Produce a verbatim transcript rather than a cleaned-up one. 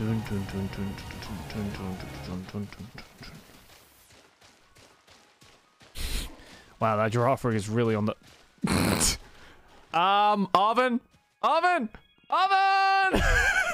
Wow, that giraffe rig is really on the... um, Arvin? Arvin! Arvin!